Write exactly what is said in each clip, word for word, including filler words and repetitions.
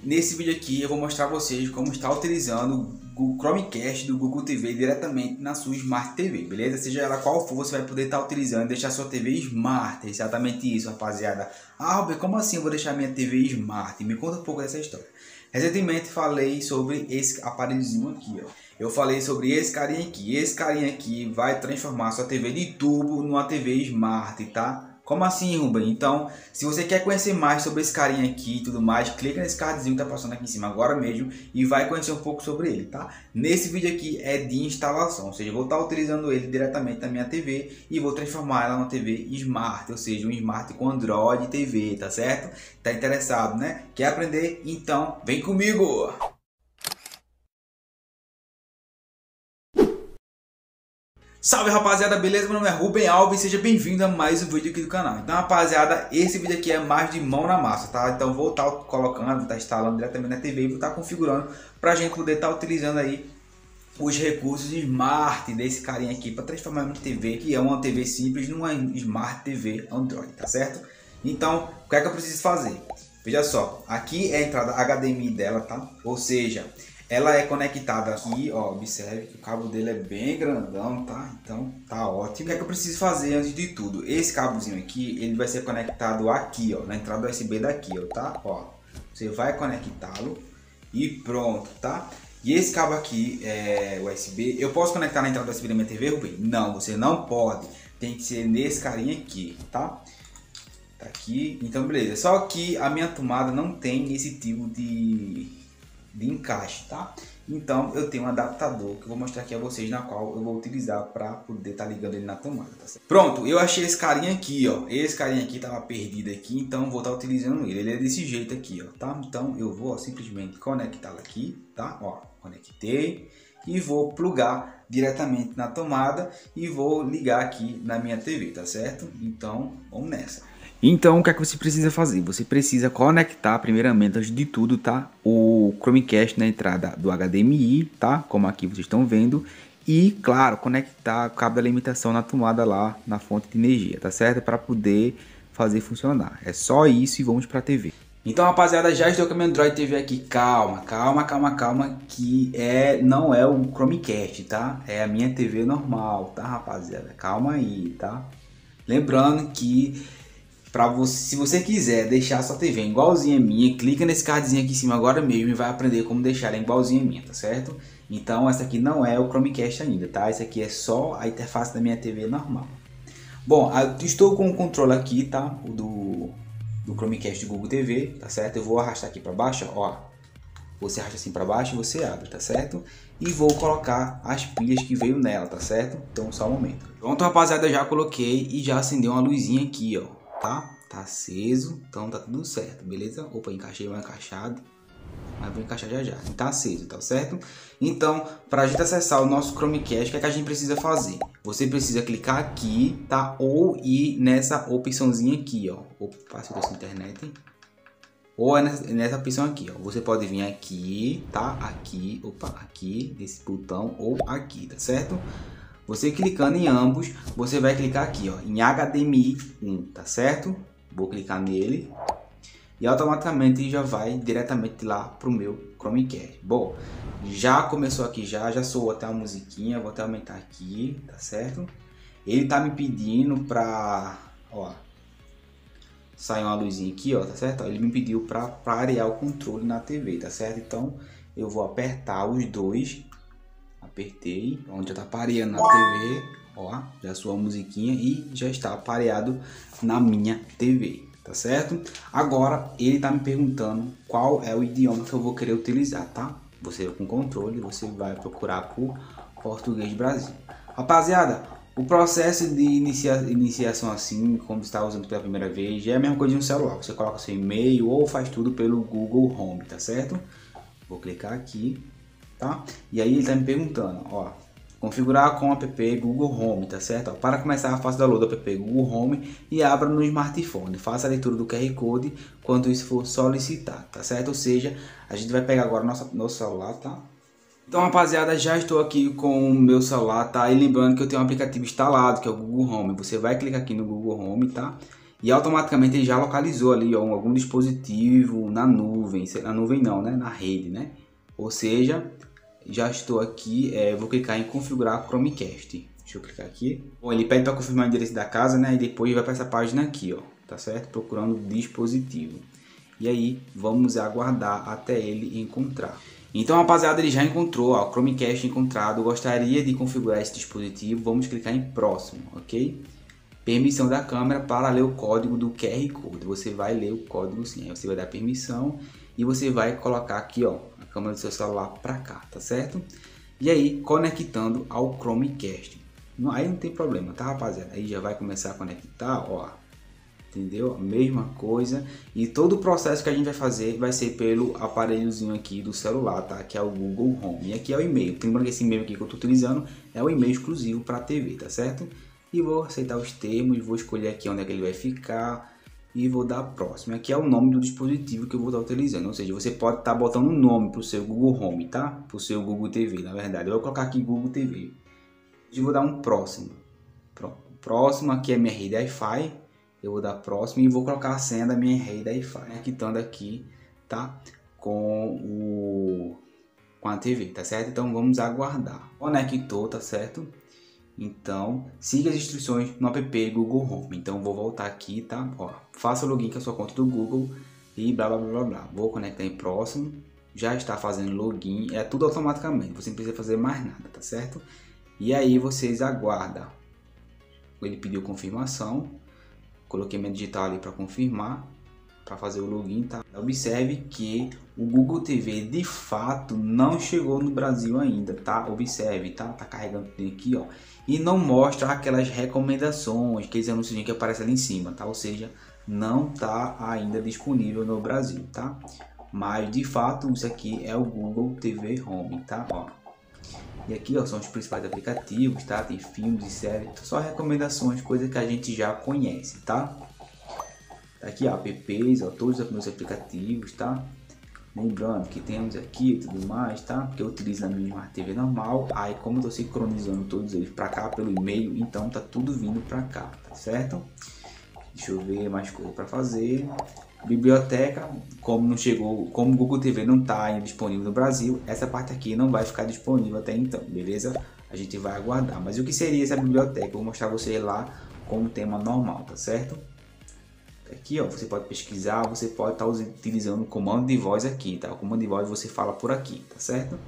Nesse vídeo aqui eu vou mostrar a vocês como está utilizando o Chromecast do Google T V diretamente na sua Smart T V, beleza? Seja ela qual for, você vai poder estar utilizando e deixar sua T V Smart. Exatamente isso, rapaziada. Ah, Robert, como assim eu vou deixar minha T V Smart? Me conta um pouco dessa história. Recentemente falei sobre esse aparelhozinho aqui, ó. Eu falei sobre esse carinha aqui. Esse carinha aqui vai transformar sua T V de tubo numa T V Smart, tá? Como assim, Rubem? Então, se você quer conhecer mais sobre esse carinha aqui e tudo mais, clica nesse cardzinho que tá passando aqui em cima agora mesmo e vai conhecer um pouco sobre ele, tá? Nesse vídeo aqui é de instalação, ou seja, eu vou estar utilizando ele diretamente na minha T V e vou transformar ela numa T V Smart, ou seja, um Smart com Android T V, tá certo? Tá interessado, né? Quer aprender? Então, vem comigo! Salve, rapaziada, beleza? Meu nome é Rubem Alves, seja bem-vindo a mais um vídeo aqui do canal. Então, rapaziada, esse vídeo aqui é mais de mão na massa, tá? Então vou estar colocando, vou estar instalando diretamente na T V e vou estar configurando para a gente poder estar utilizando aí os recursos Smart desse carinha aqui para transformar uma T V que é uma T V simples numa Smart T V Android, tá certo? Então, o que é que eu preciso fazer? Veja só, aqui é a entrada H D M I dela, tá? Ou seja, ela é conectada aqui, ó, observe que o cabo dele é bem grandão, tá? Então tá ótimo. O que é que eu preciso fazer antes de tudo? Esse cabozinho aqui, ele vai ser conectado aqui, ó, na entrada U S B daqui, ó, tá? Ó, você vai conectá-lo e pronto, tá? E esse cabo aqui é U S B, eu posso conectar na entrada U S B da minha T V, Rubem? Não, você não pode. Tem que ser nesse carinha aqui, tá? Tá aqui, então beleza. Só que a minha tomada não tem esse tipo de... de encaixe, tá? Então eu tenho um adaptador que eu vou mostrar aqui a vocês, na qual eu vou utilizar para poder estar tá ligando ele na tomada, tá certo? Pronto, eu achei esse carinha aqui, ó. Esse carinha aqui tava perdido aqui, então vou estar tá utilizando ele. Ele é desse jeito aqui, ó, tá? Então eu vou ó, simplesmente conectá-lo aqui, tá? Ó, conectei e vou plugar diretamente na tomada e vou ligar aqui na minha T V, tá certo? Então vamos nessa. Então, o que é que você precisa fazer? Você precisa conectar, primeiramente, antes de tudo, tá? O Chromecast na entrada do H D M I, tá? Como aqui vocês estão vendo. E, claro, conectar o cabo da alimentação na tomada lá, na fonte de energia, tá certo? Para poder fazer funcionar. É só isso e vamos para a T V. Então, rapaziada, já estou com a minha Android T V aqui. Calma, calma, calma, calma, que é, não é o Chromecast, tá? É a minha T V normal, tá, rapaziada? Calma aí, tá? Lembrando que... Pra você, se você quiser deixar sua T V igualzinha a minha, clica nesse cardzinho aqui em cima agora mesmo e vai aprender como deixar ela igualzinha a minha, tá certo? Então essa aqui não é o Chromecast ainda, tá? Essa aqui é só a interface da minha T V normal. Bom, eu estou com o controle aqui, tá? O do, do Chromecast do Google T V, tá certo? Eu vou arrastar aqui para baixo, ó. Você arrasta assim para baixo e você abre, tá certo? E vou colocar as pilhas que veio nela, tá certo? Então só um momento. Pronto, rapaziada, já coloquei e já acendeu uma luzinha aqui, ó. Tá? Tá aceso, então tá tudo certo, beleza? Opa, encaixei mal encaixado, mas vou encaixar já já. Tá aceso, tá certo? Então, para a gente acessar o nosso Chromecast, o que é que a gente precisa fazer? Você precisa clicar aqui, tá? Ou ir nessa opçãozinha aqui, ó. Opa, se eu tô sem internet. Ou é nessa, nessa opção aqui, ó. Você pode vir aqui, tá? Aqui, opa, aqui, nesse botão ou aqui, tá certo? Você clicando em ambos, você vai clicar aqui, ó, em H D M I um, tá certo? Vou clicar nele e automaticamente já vai diretamente lá pro meu Chromecast. Bom, já começou aqui já, já soou até uma musiquinha, vou até aumentar aqui, tá certo? Ele tá me pedindo pra, ó, sair uma luzinha aqui, ó, tá certo? Ele me pediu pra parear o controle na T V, tá certo? Então eu vou apertar os dois. Apertei, onde já tá pareando na T V, ó, já soou a musiquinha e já está pareado na minha T V, tá certo? Agora ele tá me perguntando qual é o idioma que eu vou querer utilizar, tá? Você com controle, você vai procurar por português Brasil. Rapaziada, o processo de inicia, iniciação assim, como está usando pela primeira vez, é a mesma coisa de um celular. Você coloca seu e-mail ou faz tudo pelo Google Home, tá certo? Vou clicar aqui. Tá? E aí ele tá me perguntando, ó, configurar com o app Google Home, tá certo? Ó, para começar, faça o download do app Google Home e abra no smartphone. Faça a leitura do Q R Code quando isso for solicitado, tá certo? Ou seja, a gente vai pegar agora nosso, nosso celular, tá? Então, rapaziada, já estou aqui com o meu celular, tá? E lembrando que eu tenho um aplicativo instalado, que é o Google Home. Você vai clicar aqui no Google Home, tá? E automaticamente ele já localizou ali ó, algum dispositivo na nuvem, na nuvem não, né? Na rede, né? Ou seja, já estou aqui, é, vou clicar em configurar Chromecast. Deixa eu clicar aqui. Bom, ele pede para confirmar o endereço da casa, né? E depois vai para essa página aqui, ó, tá certo? Procurando dispositivo. E aí vamos aguardar até ele encontrar. Então, rapaziada, ele já encontrou, ó, o Chromecast encontrado. Gostaria de configurar esse dispositivo. Vamos clicar em próximo, ok? Permissão da câmera para ler o código do Q R Code. Você vai ler o código sim, aí você vai dar permissão e você vai colocar aqui ó, a câmera do seu celular para cá, tá certo? E aí conectando ao Chromecast. Não, aí não tem problema, tá rapaziada? Aí já vai começar a conectar, ó. Entendeu? A mesma coisa. E todo o processo que a gente vai fazer vai ser pelo aparelhozinho aqui do celular, tá? Que é o Google Home. E aqui é o e-mail. Lembrando que esse e-mail aqui que eu estou utilizando é o e-mail exclusivo para a T V, tá certo? E vou aceitar os termos, vou escolher aqui onde é que ele vai ficar e vou dar próximo. Aqui é o nome do dispositivo que eu vou estar utilizando, ou seja, você pode estar botando um nome para o seu Google Home, tá? Para o seu Google T V, na verdade. Eu vou colocar aqui Google T V. E vou dar um próximo. Pronto. Próximo aqui é minha rede Wi-Fi. Eu vou dar próximo e vou colocar a senha da minha rede Wi-Fi, conectando aqui, tá? Com o com a T V, tá certo? Então vamos aguardar. Conectou, tá certo? Então, siga as instruções no app Google Home. Então, vou voltar aqui, tá? Ó, faça o login com a sua conta do Google e blá, blá, blá, blá, blá. Vou conectar em próximo. Já está fazendo login. É tudo automaticamente. Você não precisa fazer mais nada, tá certo? E aí, vocês aguardam. Ele pediu confirmação. Coloquei minha digital ali para confirmar. Para fazer o login, tá? Observe que o Google T V de fato não chegou no Brasil ainda, tá? Observe, tá? Tá carregando tudo aqui, ó. E não mostra aquelas recomendações, aqueles anúncios que aparecem ali em cima, tá? Ou seja, não tá ainda disponível no Brasil, tá? Mas de fato isso aqui é o Google T V Home, tá? Ó. E aqui ó, são os principais aplicativos, tá? Tem filmes e séries, só recomendações, coisas que a gente já conhece, tá? Aqui ó, apps, ó, todos os meus aplicativos, tá? Lembrando que temos aqui e tudo mais, tá? Que eu utilizo na minha Smart T V normal. Aí como eu tô sincronizando todos eles para cá pelo e-mail, então tá tudo vindo para cá, tá certo? Deixa eu ver mais coisa para fazer. Biblioteca, como não chegou, como o Google T V não tá ainda disponível no Brasil, essa parte aqui não vai ficar disponível até então, beleza? A gente vai aguardar. Mas o que seria essa biblioteca? Eu vou mostrar você lá como tema normal, tá certo? Aqui ó, você pode pesquisar, você pode estar utilizando o comando de voz aqui, tá? O comando de voz você fala por aqui, tá certo?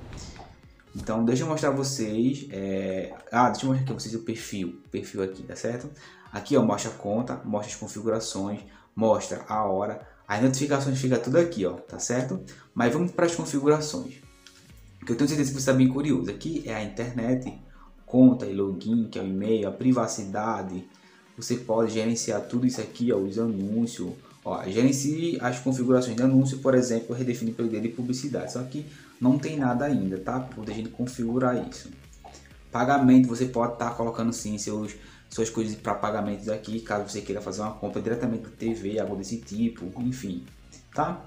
Então deixa eu mostrar vocês, é... ah, deixa eu mostrar aqui vocês o perfil, perfil aqui, tá certo? Aqui ó, mostra a conta, mostra as configurações, mostra a hora, as notificações fica tudo aqui ó, tá certo? Mas vamos para as configurações, que eu tenho certeza que você está bem curioso. Aqui é a internet, conta e login, que é o e-mail, a privacidade. Você pode gerenciar tudo isso aqui, ó, os anúncios. Ó, gerencie as configurações de anúncio, por exemplo, redefinir pelo de publicidade. Só que não tem nada ainda, tá? Para poder a gente configurar isso. Pagamento, você pode estar tá colocando sim seus, suas coisas para pagamentos aqui, caso você queira fazer uma compra diretamente da T V, algo desse tipo, enfim, tá?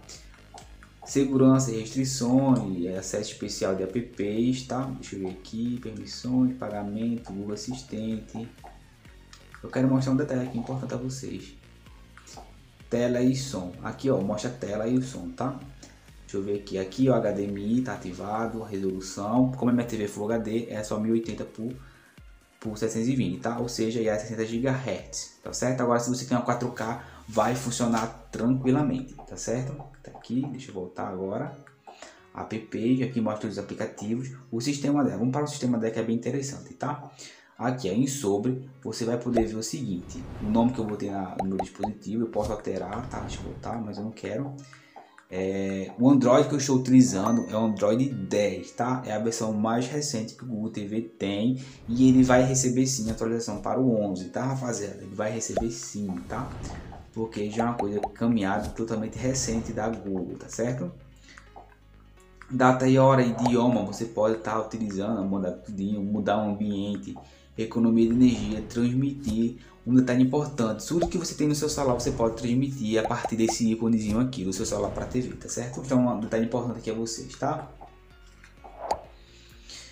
Segurança e restrições, acesso especial de apps, tá? Deixa eu ver aqui, permissões, pagamento, Google Assistente. Eu quero mostrar um detalhe aqui importante a vocês. Tela e som. Aqui ó, mostra a tela e o som, tá? Deixa eu ver aqui. Aqui o H D M I tá ativado, resolução. Como é minha T V Full H D, é só mil e oitenta por, por setecentos e vinte, tá? Ou seja, é sessenta gigahertz, tá certo? Agora se você tem uma quatro K, vai funcionar tranquilamente, tá certo? Tá aqui, deixa eu voltar agora. App, aqui mostra os aplicativos. O sistema dela, vamos para o sistema dela que é bem interessante, tá? Aqui em sobre, você vai poder ver o seguinte, o nome que eu botei na, no meu dispositivo, eu posso alterar, tá? Deixa eu voltar, mas eu não quero. É, o Android que eu estou utilizando é o Android dez, tá? É a versão mais recente que o Google T V tem e ele vai receber sim atualização para o onze, tá rapaziada? Ele vai receber sim, tá? Porque já é uma coisa caminhada totalmente recente da Google, tá certo? Data e hora, idioma, você pode estar utilizando, mudar tudinho, mudar o ambiente, economia de energia, transmitir. Um detalhe importante, tudo que você tem no seu celular você pode transmitir a partir desse íconezinho aqui do seu celular para a T V, tá certo? Então um detalhe importante aqui a vocês, tá?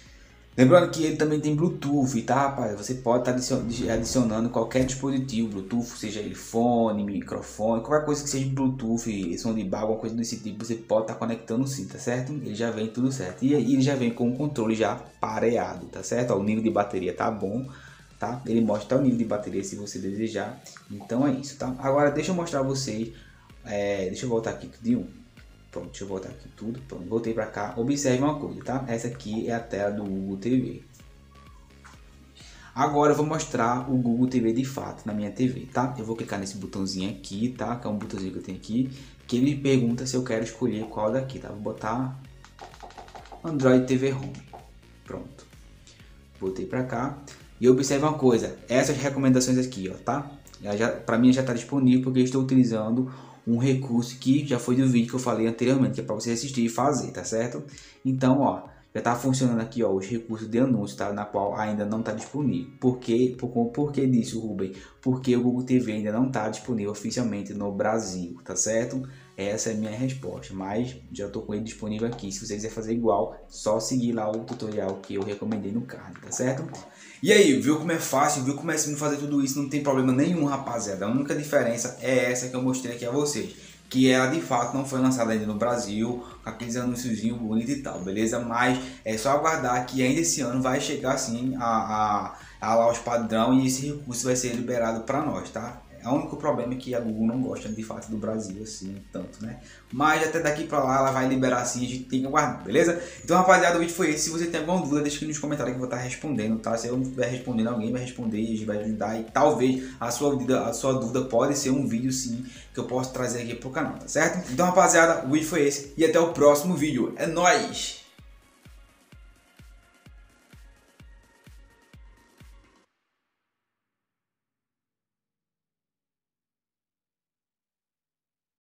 Lembrando que ele também tem Bluetooth, tá, rapaz? Você pode estar adicionando qualquer dispositivo Bluetooth, seja ele fone, microfone, qualquer coisa que seja Bluetooth, som de barra, alguma coisa desse tipo, você pode estar conectando sim, tá certo? Ele já vem tudo certo. E ele já vem com o controle já pareado, tá certo? Ó, o nível de bateria tá bom, tá? Ele mostra o nível de bateria se você desejar. Então é isso, tá? Agora deixa eu mostrar a vocês, é, deixa eu voltar aqui de um. Pronto, deixa eu voltar aqui tudo. Pronto, voltei para cá. Observe uma coisa, tá? Essa aqui é a tela do Google T V. Agora eu vou mostrar o Google T V de fato na minha T V, tá? Eu vou clicar nesse botãozinho aqui, tá? Que é um botãozinho que eu tenho aqui, que ele me pergunta se eu quero escolher qual daqui, tá? Vou botar Android T V Home. Pronto. Voltei para cá. E observe uma coisa, essas recomendações aqui, ó, tá? Para mim já está disponível porque eu estou utilizando um recurso que já foi do vídeo que eu falei anteriormente, que é para você assistir e fazer, tá certo? Então, ó, já tá funcionando aqui, ó, os recursos de anúncio, tá? Na qual ainda não está disponível. Por que, por, por que disso, Rubem? Porque o Google T V ainda não está disponível oficialmente no Brasil, tá certo? Essa é a minha resposta, mas já estou com ele disponível aqui. Se você quiser fazer igual, só seguir lá o tutorial que eu recomendei no card, tá certo? E aí, viu como é fácil? Viu como é simples fazer tudo isso? Não tem problema nenhum, rapaziada. A única diferença é essa que eu mostrei aqui a vocês, que ela de fato não foi lançada ainda no Brasil, com aqueles anúnciozinhos bonitos e tal, beleza? Mas é só aguardar que ainda esse ano vai chegar assim a, a, a lá os padrão e esse recurso vai ser liberado para nós, tá? O único problema é que a Google não gosta de fato do Brasil assim, tanto, né? Mas até daqui pra lá ela vai liberar assim, a gente tem que aguardar, beleza? Então, rapaziada, o vídeo foi esse. Se você tem alguma dúvida, deixa aqui nos comentários que eu vou estar respondendo, tá? Se eu não estiver respondendo, alguém vai responder e a gente vai ajudar. E talvez a sua dúvida, a sua dúvida pode ser um vídeo sim, que eu posso trazer aqui pro canal, tá certo? Então, rapaziada, o vídeo foi esse e até o próximo vídeo. É nóis!